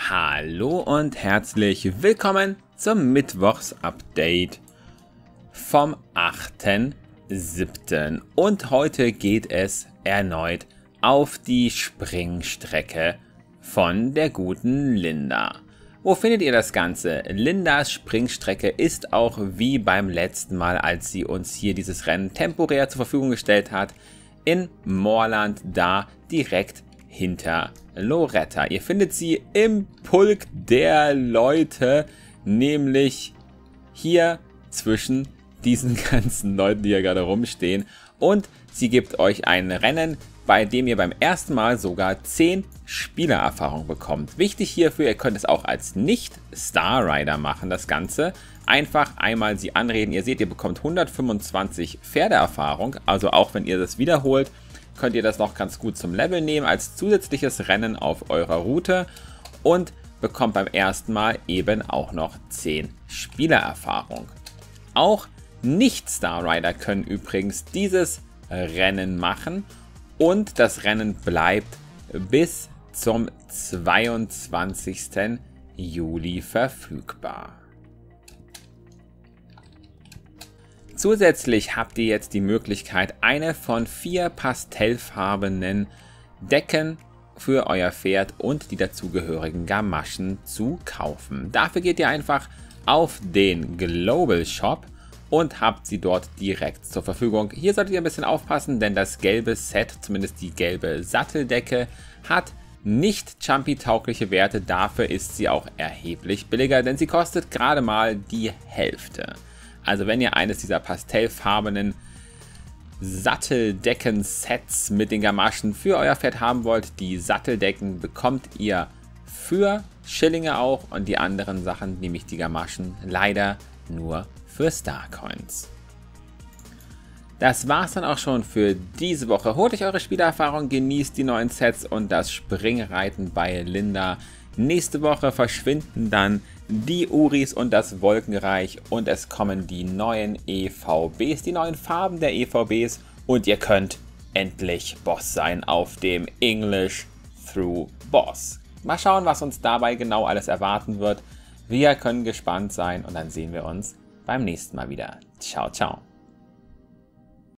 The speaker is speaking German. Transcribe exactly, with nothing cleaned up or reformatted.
Hallo und herzlich willkommen zum Mittwochs-Update vom achten siebten Und heute geht es erneut auf die Springstrecke von der guten Linda. Wo findet ihr das Ganze? Lindas Springstrecke ist auch wie beim letzten Mal, als sie uns hier dieses Rennen temporär zur Verfügung gestellt hat, in Moorland, da direkt hinter Loretta. Ihr findet sie im Pulk der Leute, nämlich hier zwischen diesen ganzen Leuten, die hier gerade rumstehen. Und sie gibt euch ein Rennen, bei dem ihr beim ersten Mal sogar zehn Spielererfahrung bekommt. Wichtig hierfür, ihr könnt es auch als Nicht-Star Rider machen, das Ganze. Einfach einmal sie anreden. Ihr seht, ihr bekommt hundertfünfundzwanzig Pferdeerfahrung, also auch wenn ihr das wiederholt, könnt ihr das noch ganz gut zum Level nehmen als zusätzliches Rennen auf eurer Route und bekommt beim ersten Mal eben auch noch zehn Spielererfahrung. Auch Nicht-Star Rider können übrigens dieses Rennen machen und das Rennen bleibt bis zum zweiundzwanzigsten Juli verfügbar. Zusätzlich habt ihr jetzt die Möglichkeit, eine von vier pastellfarbenen Decken für euer Pferd und die dazugehörigen Gamaschen zu kaufen. Dafür geht ihr einfach auf den Global Shop und habt sie dort direkt zur Verfügung. Hier solltet ihr ein bisschen aufpassen, denn das gelbe Set, zumindest die gelbe Satteldecke, hat nicht Jumpy-taugliche Werte. Dafür ist sie auch erheblich billiger, denn sie kostet gerade mal die Hälfte. Also wenn ihr eines dieser pastellfarbenen Satteldecken-Sets mit den Gamaschen für euer Pferd haben wollt, die Satteldecken bekommt ihr für Schillinge auch und die anderen Sachen, nämlich die Gamaschen, leider nur für Starcoins. Das war's dann auch schon für diese Woche. Holt euch eure Spielererfahrung, genießt die neuen Sets und das Springreiten bei Linda. Nächste Woche verschwinden dann die Uris und das Wolkenreich und es kommen die neuen E V Bs, die neuen Farben der E V Bs und ihr könnt endlich Boss sein auf dem English Through Boss. Mal schauen, was uns dabei genau alles erwarten wird. Wir können gespannt sein und dann sehen wir uns beim nächsten Mal wieder. Ciao, ciao.